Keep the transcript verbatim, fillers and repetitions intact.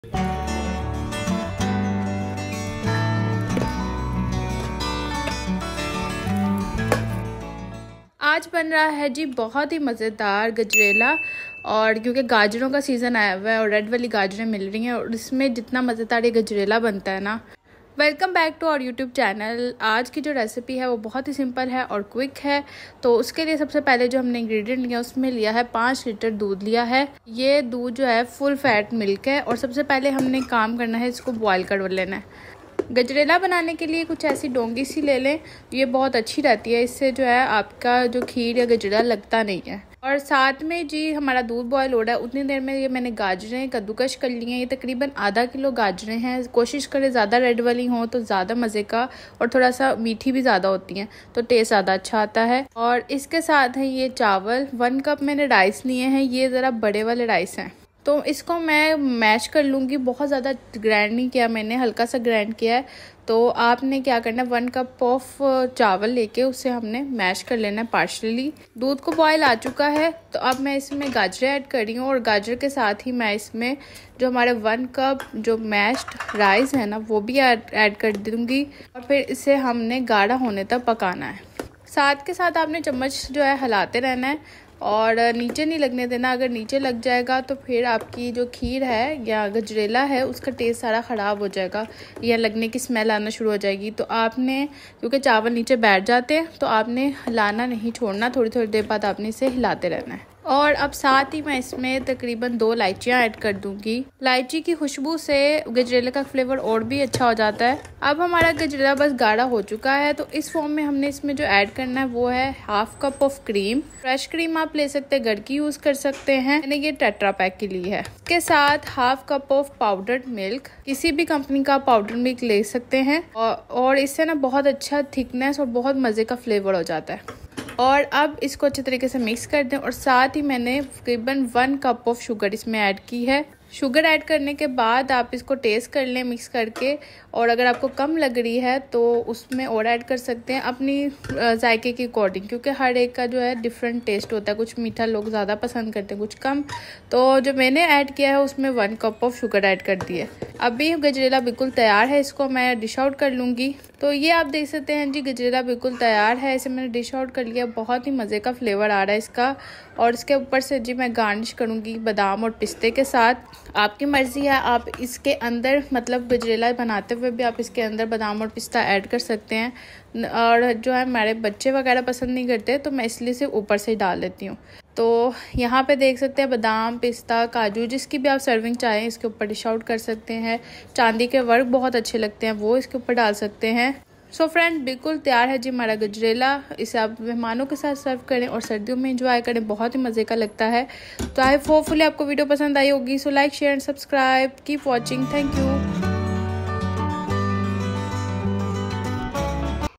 आज बन रहा है जी बहुत ही मज़ेदार गजरेला। और क्योंकि गाजरों का सीज़न आया हुआ है और रेड वाली गाजरें मिल रही हैं और इसमें जितना मज़ेदार ये गजरेला बनता है ना। Welcome back to our YouTube channel. आज की जो रेसिपी है वो बहुत ही सिंपल है और क्विक है। तो उसके लिए सबसे पहले जो हमने इंग्रेडिएंट लिया उसमें लिया है पाँच लीटर दूध लिया है। ये दूध जो है फुल फैट मिल्क है और सबसे पहले हमने काम करना है, इसको बॉयल कर लेना है। गजरेला बनाने के लिए कुछ ऐसी डोंगी सी ले लें, ये बहुत अच्छी रहती है। इससे जो है आपका जो खीर या गजरेला लगता नहीं है। और साथ में जी हमारा दूध बॉयल हो रहा है, उतनी देर में ये मैंने गाजरें कद्दूकश कर ली हैं। ये तकरीबन आधा किलो गाजरें हैं। कोशिश करें ज़्यादा रेड वाली हों तो ज़्यादा मज़े का, और थोड़ा सा मीठी भी ज़्यादा होती हैं तो टेस्ट ज़्यादा अच्छा आता है। और इसके साथ है ये चावल, वन कप मैंने राइस लिए हैं। ये ज़रा बड़े वाले राइस हैं तो इसको मैं मैश कर लूँगी। बहुत ज़्यादा ग्राइंड नहीं किया मैंने, हल्का सा ग्राइंड किया है। तो आपने क्या करना है, वन कप ऑफ चावल लेके उसे हमने मैश कर लेना है पार्शली। दूध को बॉयल आ चुका है तो अब मैं इसमें गाजरें ऐड कर रही हूँ और गाजर के साथ ही मैं इसमें जो हमारे वन कप जो मैश्ड राइस है ना वो भी ऐड कर दूँगी। और फिर इसे हमने गाढ़ा होने तक पकाना है। साथ के साथ आपने चम्मच जो है हिलाते रहना है और नीचे नहीं लगने देना। अगर नीचे लग जाएगा तो फिर आपकी जो खीर है या गजरेला है उसका टेस्ट सारा ख़राब हो जाएगा या लगने की स्मेल आना शुरू हो जाएगी। तो आपने, क्योंकि चावल नीचे बैठ जाते हैं तो आपने हिलाना नहीं छोड़ना, थोड़ी थोड़ी देर बाद आपने इसे हिलाते रहना है। और अब साथ ही मैं इसमें तकरीबन दो इलायचियाँ ऐड कर दूंगी। इलायची की खुशबू से गजरेले का फ्लेवर और भी अच्छा हो जाता है। अब हमारा गजरेला बस गाढ़ा हो चुका है तो इस फॉर्म में हमने इसमें जो ऐड करना है वो है half cup of cream. Fresh cream आप ले सकते हैं, घर की यूज कर सकते हैं, मैंने ये टेट्रा पैक के लिए है। इसके साथ half cup of powdered milk, किसी भी कंपनी का पाउडर मिल्क ले सकते हैं और, और इससे ना बहुत अच्छा थिकनेस और बहुत मजे का फ्लेवर हो जाता है। और अब इसको अच्छे तरीके से मिक्स कर दें और साथ ही मैंने तकरीबन वन कप ऑफ शुगर इसमें ऐड की है। शुगर ऐड करने के बाद आप इसको टेस्ट कर लें मिक्स करके, और अगर आपको कम लग रही है तो उसमें और ऐड कर सकते हैं अपनी जायके के अकॉर्डिंग, क्योंकि हर एक का जो है डिफरेंट टेस्ट होता है। कुछ मीठा लोग ज़्यादा पसंद करते हैं, कुछ कम। तो जो मैंने ऐड किया है उसमें one cup of sugar add कर दी है। अभी गजरेला बिल्कुल तैयार है, इसको मैं डिश आउट कर लूँगी। तो ये आप देख सकते हैं जी गजरेला बिल्कुल तैयार है। इसे मैंने डिश आउट कर लिया। बहुत ही मज़े का फ्लेवर आ रहा है इसका। और इसके ऊपर से जी मैं गार्निश करूँगी बादाम और पिस्ते के साथ। आपकी मर्ज़ी है, आप इसके अंदर मतलब गजरेला बनाते हुए भी आप इसके अंदर बादाम और पिस्ता ऐड कर सकते हैं। और जो है हमारे बच्चे वगैरह पसंद नहीं करते तो मैं इसलिए से ऊपर से ही डाल देती हूँ। तो यहाँ पे देख सकते हैं बादाम, पिस्ता, काजू, जिसकी भी आप सर्विंग चाहें इसके ऊपर डिश आउट कर सकते हैं। चांदी के वर्क बहुत अच्छे लगते हैं, वो इसके ऊपर डाल सकते हैं। सो so फ्रेंड, बिल्कुल तैयार है जी हमारा गजरेला। इसे आप मेहमानों के साथ सर्व करें और सर्दियों में एंजॉय करें, बहुत ही मज़े का लगता है। तो आई होपफुली आपको वीडियो पसंद आई होगी। So like, share and subscribe, keep watching, thank you.